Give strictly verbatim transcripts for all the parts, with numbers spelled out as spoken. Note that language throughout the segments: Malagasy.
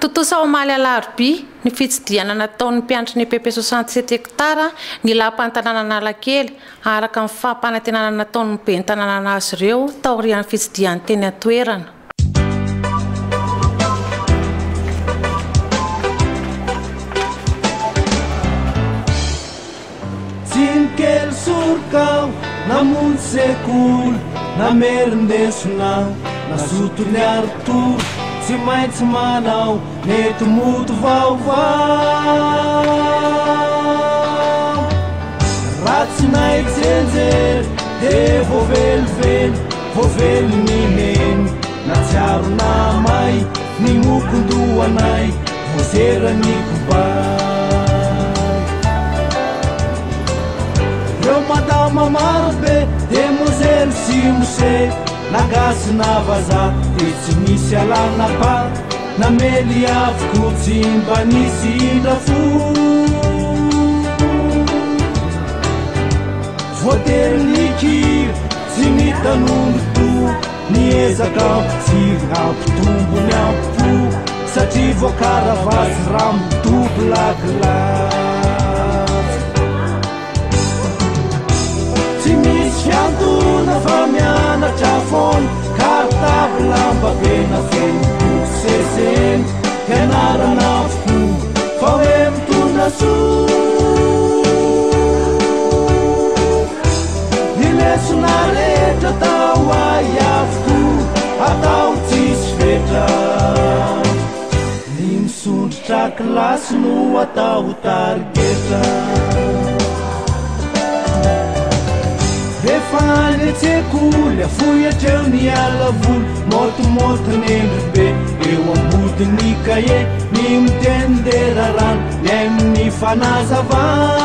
totosa omaly alarobia ny fitsidiana nataon'ny mpianatry ny E P P soixante-sept hectara ny lapan'ny tanàna Analakely araka ny fampanantenana nataon'ny ben'ny tanàna azy ireo taorian'ny fitsidian'ny teny atoerana. Tsinkely sorokao namonjy sekoly namerindesona nasotony arotoro tsy maintsy manao mety moto vaovao ratsy naitsenjery de voavelively voavely ny meny natsiaro namay ny mokondoanay voazerany kobay reo madama marobe de mozely sy mose nagasy navaza de tsy misy alana pa namely avoko tsy mba nisy indrafo voatery nikiro tsy nitanondro niezaka tsy ampitombony ampofo satria voakaravasy ramitobo lakilatsy tsy misy fiantona fa mianatra fona kartable lamba be na feno seseny fianarana avokoa fa hoe mitondra soa ny lesona rehetra atao ay avokoa atao tsisy fetra ny misondrotra kilasy no atao tarigeta efa any tsekoly afohiatreo ny alavoly motomoto nendribe eo ambodiny kaye ny mitendera rano ny amin'ny fanazava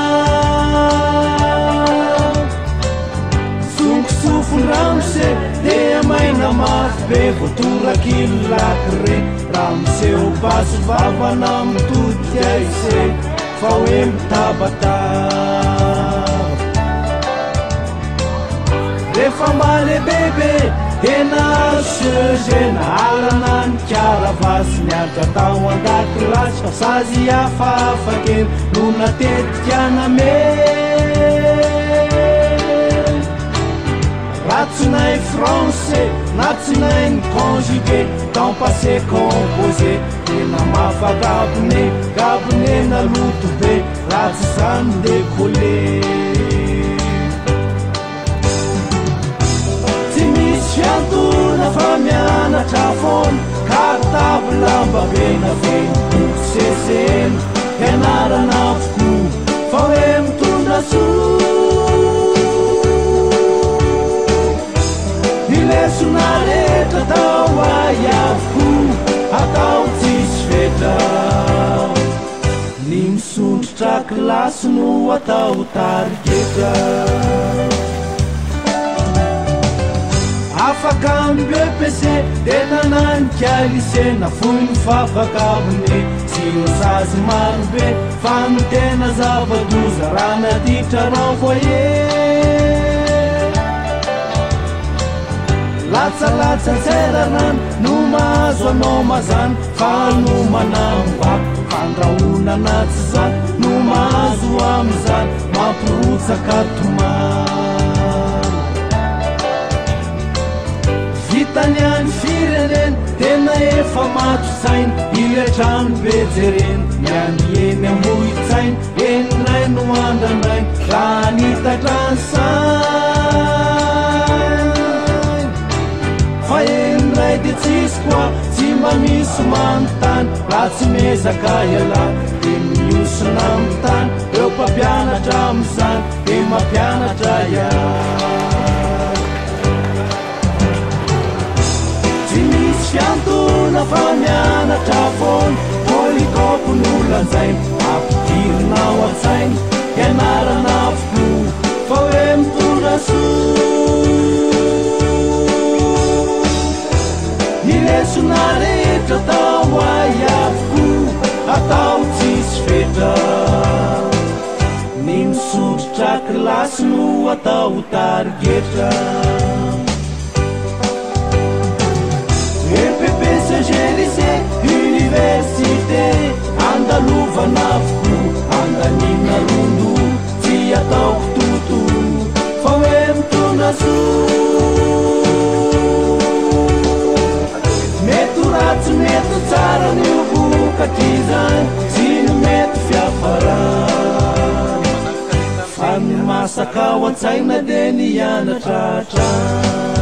sonkosofony ramose de amaina mafy be voatorakiny lakire ramoseo baso vavana mitody aise fa hoe mitabataba rehefa male bebe ena sezena alana ny karavasy niaritra tao andakilasy fa sazy afafakely no natetika name ratsinay français natsinay ny conjugué temps passé composé tena mafagabone gabone naloto be ratsy zany décollé fiantona fa mianatra fona kartable lamba be na feno seseny fianarana avokoa fa hoe mitondra soa ny lesona rehetra atao ay avokoa atao tsisy fetra ny misondrotra kilasy no atao tarigeta afaka amby E P C de nananika lycée nafoy ny fafakabone sy sazy marobe fa ny tena zava-doza raha natitra renvoyer latsalatsa tserarano no mahazo anao mazany fa no manambako fandrahona na tsy zany no mahazo am'izany mampirotsaka tomany vitany any fireneny tena efa matotsainy iletrano be jereny miany eny ambohitsainy eniray no andranainy raha nitatrany sainy fa eniray de tsisy koa tsy mba misy manontany raha tsy mezaka iala de miosina amin'ny tany eo mpampianatra am'izany de mampianatra ihany fiantona fa mianatra fona polikopo nolanzainy ampidirina ao an-tsainy fianarana avokoa fa hoe mitondra soa ny lesona rehetra atao ay avokoa atao tsisy fetra ny misondrotra kilasy no atao tarigeta G L C, Université maso mety ratsy mety tsara ny vokatrizany sy ny mety fiafarany fa ny masaka ao an-tsaina dia ny ianatratra